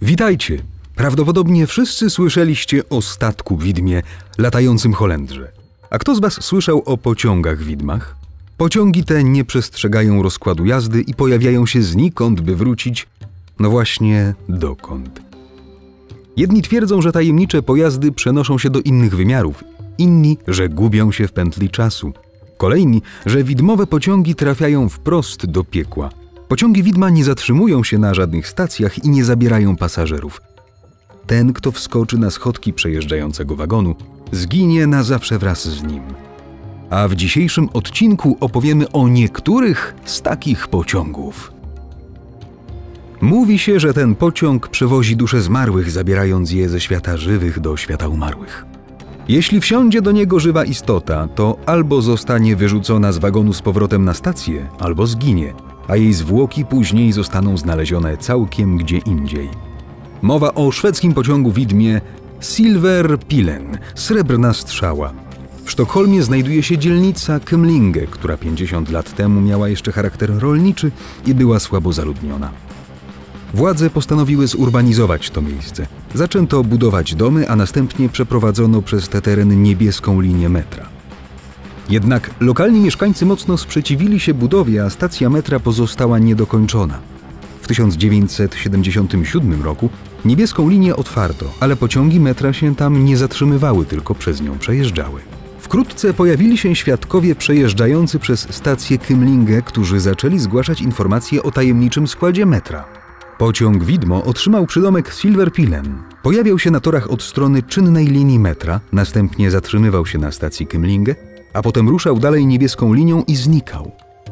Witajcie! Prawdopodobnie wszyscy słyszeliście o statku widmie latającym Holendrze. A kto z was słyszał o pociągach widmach? Pociągi te nie przestrzegają rozkładu jazdy i pojawiają się znikąd, by wrócić, no właśnie, dokąd. Jedni twierdzą, że tajemnicze pojazdy przenoszą się do innych wymiarów, inni, że gubią się w pętli czasu. Kolejni, że widmowe pociągi trafiają wprost do piekła. Pociągi widma nie zatrzymują się na żadnych stacjach i nie zabierają pasażerów. Ten, kto wskoczy na schodki przejeżdżającego wagonu, zginie na zawsze wraz z nim. A w dzisiejszym odcinku opowiemy o niektórych z takich pociągów. Mówi się, że ten pociąg przewozi dusze zmarłych, zabierając je ze świata żywych do świata umarłych. Jeśli wsiądzie do niego żywa istota, to albo zostanie wyrzucona z wagonu z powrotem na stację, albo zginie, a jej zwłoki później zostaną znalezione całkiem gdzie indziej. Mowa o szwedzkim pociągu widmie Silver Pilen, Srebrna Strzała. W Sztokholmie znajduje się dzielnica Kymlinge, która 50 lat temu miała jeszcze charakter rolniczy i była słabo zaludniona. Władze postanowiły zurbanizować to miejsce. Zaczęto budować domy, a następnie przeprowadzono przez te tereny niebieską linię metra. Jednak lokalni mieszkańcy mocno sprzeciwili się budowie, a stacja metra pozostała niedokończona. W 1977 roku niebieską linię otwarto, ale pociągi metra się tam nie zatrzymywały, tylko przez nią przejeżdżały. Wkrótce pojawili się świadkowie przejeżdżający przez stację Kymlinge, którzy zaczęli zgłaszać informacje o tajemniczym składzie metra. Pociąg widmo otrzymał przydomek Silver Pilen. Pojawiał się na torach od strony czynnej linii metra, następnie zatrzymywał się na stacji Kymlinge, a potem ruszał dalej niebieską linią i znikał.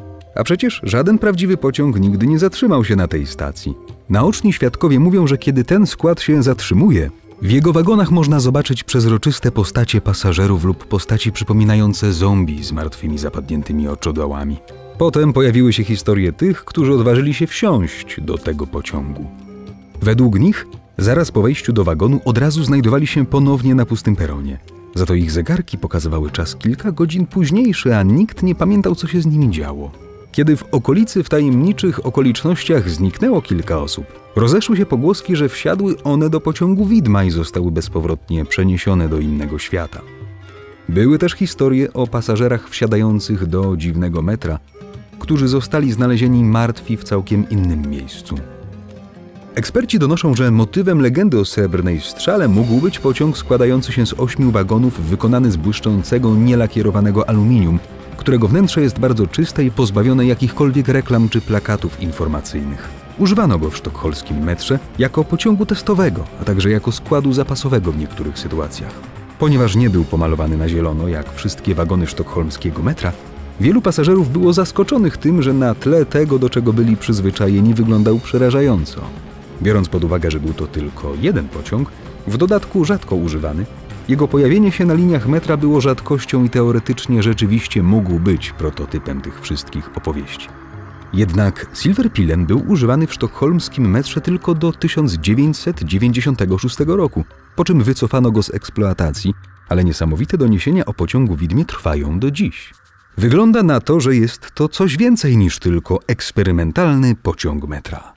A przecież żaden prawdziwy pociąg nigdy nie zatrzymał się na tej stacji. Naoczni świadkowie mówią, że kiedy ten skład się zatrzymuje, w jego wagonach można zobaczyć przezroczyste postacie pasażerów lub postaci przypominające zombie z martwymi zapadniętymi oczodołami. Potem pojawiły się historie tych, którzy odważyli się wsiąść do tego pociągu. Według nich, zaraz po wejściu do wagonu od razu znajdowali się ponownie na pustym peronie. Za to ich zegarki pokazywały czas kilka godzin późniejszy, a nikt nie pamiętał, co się z nimi działo. Kiedy w okolicy w tajemniczych okolicznościach zniknęło kilka osób, rozeszły się pogłoski, że wsiadły one do pociągu widma i zostały bezpowrotnie przeniesione do innego świata. Były też historie o pasażerach wsiadających do dziwnego metra, którzy zostali znalezieni martwi w całkiem innym miejscu. Eksperci donoszą, że motywem legendy o Srebrnej Strzale mógł być pociąg składający się z 8 wagonów wykonany z błyszczącego, nielakierowanego aluminium, którego wnętrze jest bardzo czyste i pozbawione jakichkolwiek reklam czy plakatów informacyjnych. Używano go w sztokholmskim metrze jako pociągu testowego, a także jako składu zapasowego w niektórych sytuacjach. Ponieważ nie był pomalowany na zielono, jak wszystkie wagony sztokholmskiego metra, wielu pasażerów było zaskoczonych tym, że na tle tego, do czego byli przyzwyczajeni, wyglądał przerażająco. Biorąc pod uwagę, że był to tylko jeden pociąg, w dodatku rzadko używany, jego pojawienie się na liniach metra było rzadkością i teoretycznie rzeczywiście mógł być prototypem tych wszystkich opowieści. Jednak Silver Pilen był używany w sztokholmskim metrze tylko do 1996 roku, po czym wycofano go z eksploatacji, ale niesamowite doniesienia o pociągu widmie trwają do dziś. Wygląda na to, że jest to coś więcej niż tylko eksperymentalny pociąg metra.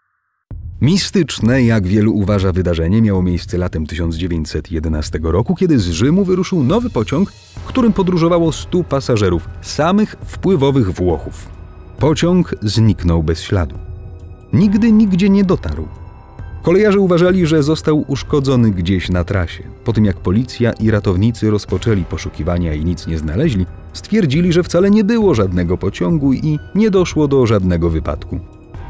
Mistyczne, jak wielu uważa, wydarzenie miało miejsce latem 1911 roku, kiedy z Rzymu wyruszył nowy pociąg, w którym podróżowało 100 pasażerów, samych wpływowych Włochów. Pociąg zniknął bez śladu. Nigdy nigdzie nie dotarł. Kolejarze uważali, że został uszkodzony gdzieś na trasie. Po tym jak policja i ratownicy rozpoczęli poszukiwania i nic nie znaleźli, stwierdzili, że wcale nie było żadnego pociągu i nie doszło do żadnego wypadku.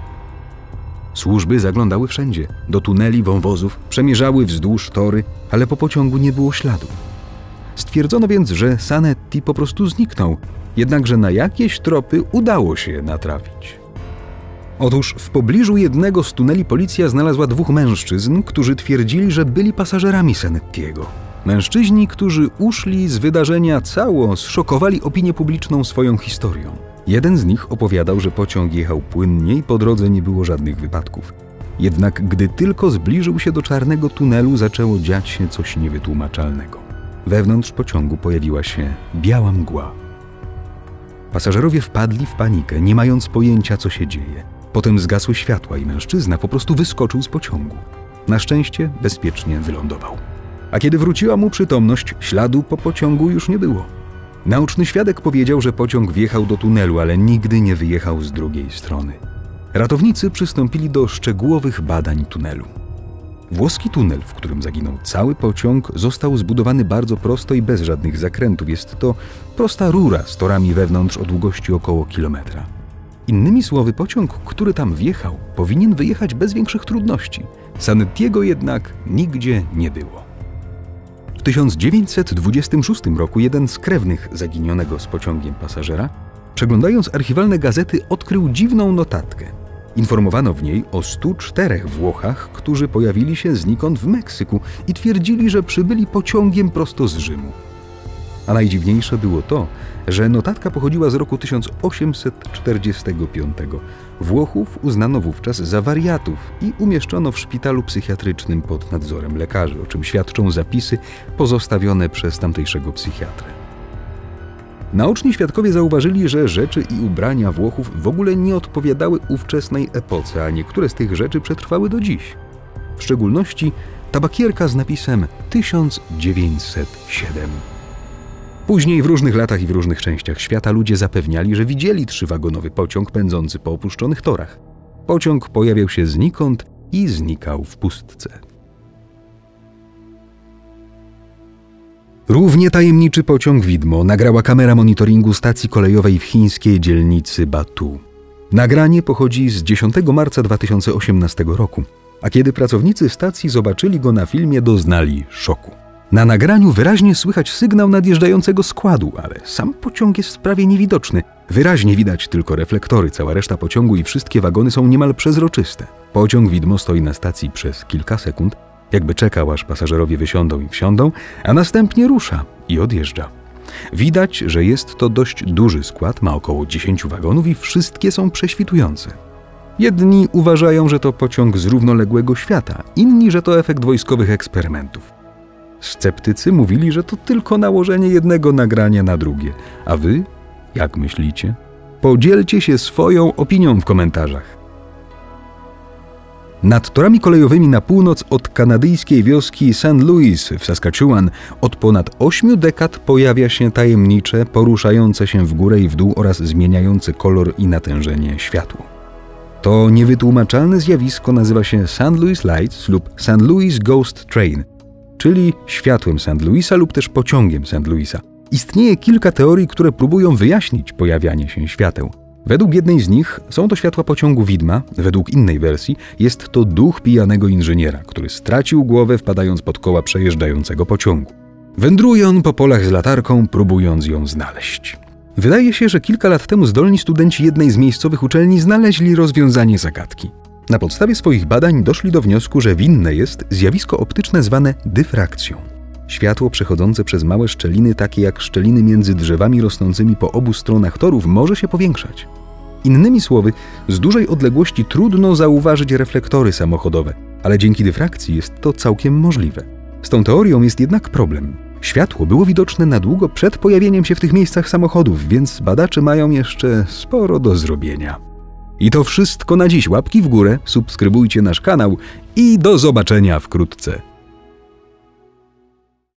Służby zaglądały wszędzie, do tuneli, wąwozów, przemierzały wzdłuż tory, ale po pociągu nie było śladu. Stwierdzono więc, że Sanetti po prostu zniknął, jednakże na jakieś tropy udało się natrafić. Otóż w pobliżu jednego z tuneli policja znalazła 2 mężczyzn, którzy twierdzili, że byli pasażerami Sanettiego. Mężczyźni, którzy uszli z wydarzenia cało, zszokowali opinię publiczną swoją historią. Jeden z nich opowiadał, że pociąg jechał płynnie i po drodze nie było żadnych wypadków. Jednak gdy tylko zbliżył się do czarnego tunelu, zaczęło dziać się coś niewytłumaczalnego. Wewnątrz pociągu pojawiła się biała mgła. Pasażerowie wpadli w panikę, nie mając pojęcia, co się dzieje. Potem zgasły światła i mężczyzna po prostu wyskoczył z pociągu. Na szczęście bezpiecznie wylądował. A kiedy wróciła mu przytomność, śladu po pociągu już nie było. Naoczny świadek powiedział, że pociąg wjechał do tunelu, ale nigdy nie wyjechał z drugiej strony. Ratownicy przystąpili do szczegółowych badań tunelu. Włoski tunel, w którym zaginął cały pociąg, został zbudowany bardzo prosto i bez żadnych zakrętów. Jest to prosta rura z torami wewnątrz o długości około kilometra. Innymi słowy, pociąg, który tam wjechał, powinien wyjechać bez większych trudności. Santiego jednak nigdzie nie było. W 1926 roku jeden z krewnych zaginionego z pociągiem pasażera, przeglądając archiwalne gazety, odkrył dziwną notatkę. Informowano w niej o 104 Włochach, którzy pojawili się znikąd w Meksyku i twierdzili, że przybyli pociągiem prosto z Rzymu. A najdziwniejsze było to, że notatka pochodziła z roku 1845. Włochów uznano wówczas za wariatów i umieszczono w szpitalu psychiatrycznym pod nadzorem lekarzy, o czym świadczą zapisy pozostawione przez tamtejszego psychiatrę. Naoczni świadkowie zauważyli, że rzeczy i ubrania Włochów w ogóle nie odpowiadały ówczesnej epoce, a niektóre z tych rzeczy przetrwały do dziś. W szczególności tabakierka z napisem 1907. Później w różnych latach i w różnych częściach świata ludzie zapewniali, że widzieli 3-wagonowy pociąg pędzący po opuszczonych torach. Pociąg pojawiał się znikąd i znikał w pustce. Równie tajemniczy pociąg widmo nagrała kamera monitoringu stacji kolejowej w chińskiej dzielnicy Batu. Nagranie pochodzi z 10 marca 2018 roku, a kiedy pracownicy stacji zobaczyli go na filmie, doznali szoku. Na nagraniu wyraźnie słychać sygnał nadjeżdżającego składu, ale sam pociąg jest prawie niewidoczny. Wyraźnie widać tylko reflektory, cała reszta pociągu i wszystkie wagony są niemal przezroczyste. Pociąg widmo stoi na stacji przez kilka sekund, jakby czekał, aż pasażerowie wysiądą i wsiądą, a następnie rusza i odjeżdża. Widać, że jest to dość duży skład, ma około 10 wagonów i wszystkie są prześwitujące. Jedni uważają, że to pociąg z równoległego świata, inni, że to efekt wojskowych eksperymentów. Sceptycy mówili, że to tylko nałożenie jednego nagrania na drugie. A wy, jak myślicie? Podzielcie się swoją opinią w komentarzach. Nad torami kolejowymi na północ od kanadyjskiej wioski St. Louis w Saskatchewan od ponad 8 dekad pojawia się tajemnicze, poruszające się w górę i w dół oraz zmieniające kolor i natężenie światło. To niewytłumaczalne zjawisko nazywa się St. Louis Lights lub St. Louis Ghost Train, czyli światłem St. Louisa lub też pociągiem St. Louisa. Istnieje kilka teorii, które próbują wyjaśnić pojawianie się świateł. Według jednej z nich są to światła pociągu widma, według innej wersji jest to duch pijanego inżyniera, który stracił głowę wpadając pod koła przejeżdżającego pociągu. Wędruje on po polach z latarką, próbując ją znaleźć. Wydaje się, że kilka lat temu zdolni studenci jednej z miejscowych uczelni znaleźli rozwiązanie zagadki. Na podstawie swoich badań doszli do wniosku, że winne jest zjawisko optyczne zwane dyfrakcją. Światło przechodzące przez małe szczeliny, takie jak szczeliny między drzewami rosnącymi po obu stronach torów, może się powiększać. Innymi słowy, z dużej odległości trudno zauważyć reflektory samochodowe, ale dzięki dyfrakcji jest to całkiem możliwe. Z tą teorią jest jednak problem. Światło było widoczne na długo przed pojawieniem się w tych miejscach samochodów, więc badacze mają jeszcze sporo do zrobienia. I to wszystko na dziś. Łapki w górę, subskrybujcie nasz kanał i do zobaczenia wkrótce.